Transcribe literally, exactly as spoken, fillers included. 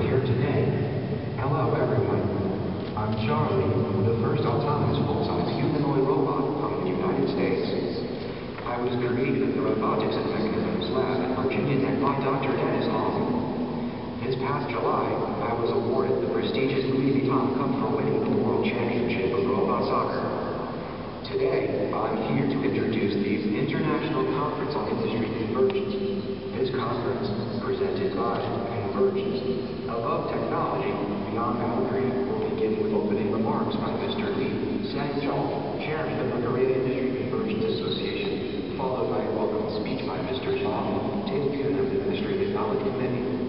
here today. Hello, everyone. I'm Charlie, the first autonomous full-size humanoid robot from the United States. I was created at the Robotics and Mechanisms Lab at Virginia Tech by Doctor Dennis Long. This past July, I was awarded the prestigious Louis Vuitton Cup for winning the World Championship of Robot Soccer. Today, I'm here to introduce the International Conference on Industry Convergence. This conference, presented by Convergence, above technology, beyond boundary, will begin with opening remarks by Mister Lee Sang-Chong, Chairman of the Korea Industry Convergence Association, followed by a welcome speech by Mister Zhang Tae-Kyun of the Administrative Audit Committee.